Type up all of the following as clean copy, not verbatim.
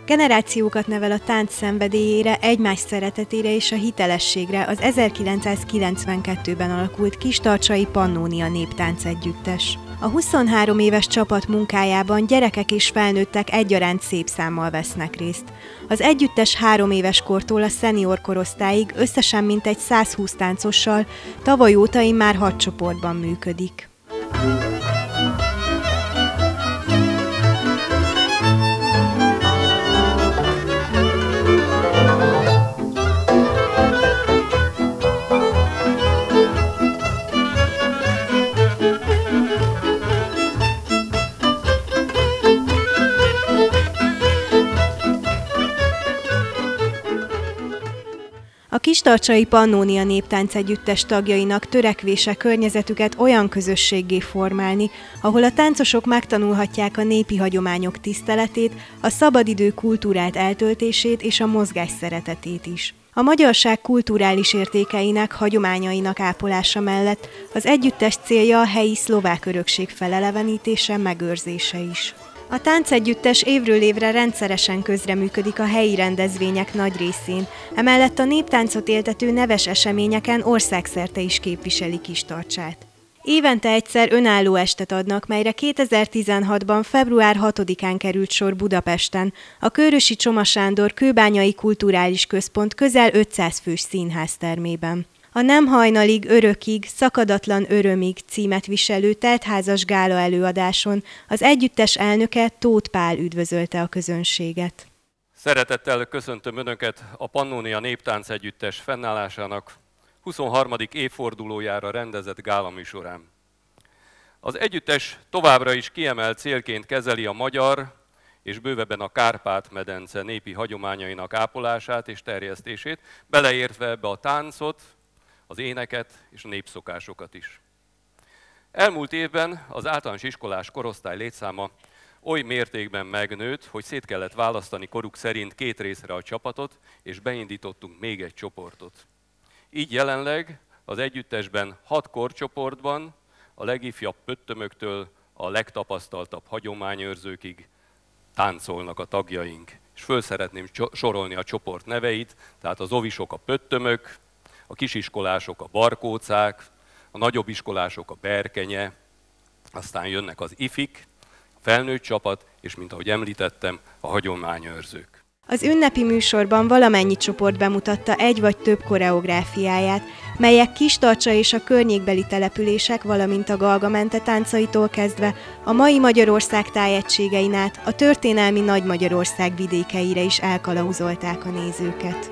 Generációkat nevel a tánc szenvedélyére, egymás szeretetére és a hitelességre az 1992-ben alakult Kistarcsai Pannónia Néptánc Együttes. A 23 éves csapat munkájában gyerekek és felnőttek egyaránt szép számmal vesznek részt. Az együttes 3 éves kortól a szenior korosztályig összesen mintegy 120 táncossal tavaly óta immár 6 csoportban működik. A Kistarcsai Pannónia Néptánc Együttes tagjainak törekvése környezetüket olyan közösséggé formálni, ahol a táncosok megtanulhatják a népi hagyományok tiszteletét, a szabadidő kultúrált eltöltését és a mozgás szeretetét is. A magyarság kulturális értékeinek, hagyományainak ápolása mellett az együttes célja a helyi szlovák örökség felelevenítése, megőrzése is. A táncegyüttes évről évre rendszeresen közreműködik a helyi rendezvények nagy részén, emellett a néptáncot éltető neves eseményeken országszerte is képviseli Kistarcsát. Évente egyszer önálló estet adnak, melyre 2016-ban február 6-án került sor Budapesten, a Kőrösi Csoma Sándor Kőbányai Kulturális Központ közel 500 fős színháztermében. A Nem hajnalig, örökig, szakadatlan örömig címet viselő teltházas gála előadáson az együttes elnöke, Tóth Pál üdvözölte a közönséget. Szeretettel köszöntöm Önöket a Pannónia Néptánc Együttes fennállásának 23. évfordulójára rendezett gálaműsorán. Az együttes továbbra is kiemelt célként kezeli a magyar és bővebben a Kárpát-medence népi hagyományainak ápolását és terjesztését, beleértve ebbe a táncot, az éneket és a népszokásokat is. Elmúlt évben az általános iskolás korosztály létszáma oly mértékben megnőtt, hogy szét kellett választani koruk szerint 2 részre a csapatot, és beindítottunk még egy csoportot. Így jelenleg az együttesben 6 korcsoportban, a legifjabb pöttömöktől a legtapasztaltabb hagyományőrzőkig táncolnak a tagjaink. És föl szeretném sorolni a csoport neveit, tehát az ovisok a pöttömök, a kisiskolások a barkócák, a nagyobb iskolások a berkenye, aztán jönnek az ifik, a felnőtt csapat, és mint ahogy említettem, a hagyományőrzők. Az ünnepi műsorban valamennyi csoport bemutatta egy vagy több koreográfiáját, melyek Kistarcsa és a környékbeli települések, valamint a Galga-mente táncaitól kezdve a mai Magyarország tájegységein át a történelmi Nagy-Magyarország vidékeire is elkalauzolták a nézőket.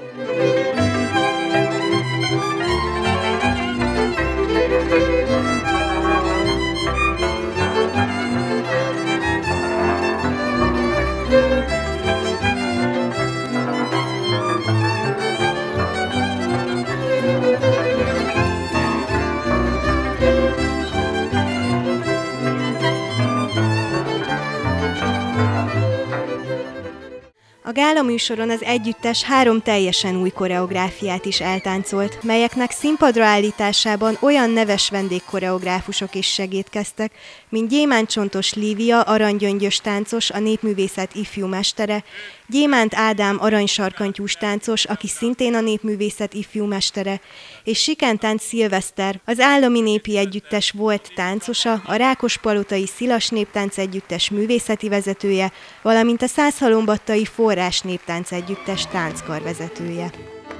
A gálaműsoron az együttes 3 teljesen új koreográfiát is eltáncolt, melyeknek színpadra állításában olyan neves vendégkoreográfusok is segédkeztek, mint Gyémánt-Csontos Lívia, aranygyöngyös táncos, a népművészet ifjú mestere, Gyémánt Ádám aranysarkantyús táncos, aki szintén a népművészet ifjú mestere, és Sikántánc Szilveszter, az állami népi együttes volt táncosa, a Rákospalotai Szilas Néptánc Együttes művészeti vezetője, valamint a Szászhalombattai Forrás Néptánc Együttes tánckarvezetője.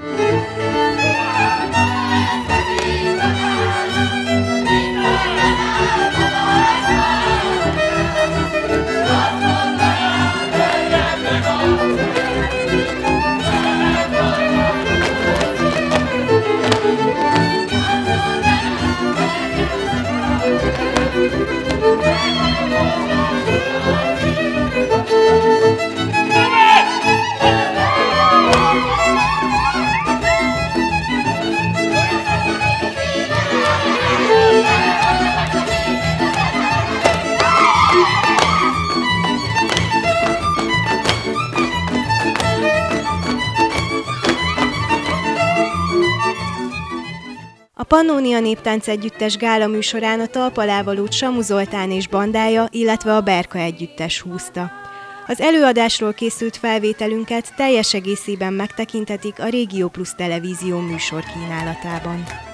A Pannónia Néptánc Együttes gálaműsorán a talpalávalót Samu Zoltán és bandája, illetve a Berka Együttes húzta. Az előadásról készült felvételünket teljes egészében megtekinthetik a Régió Plus televízió műsorkínálatában.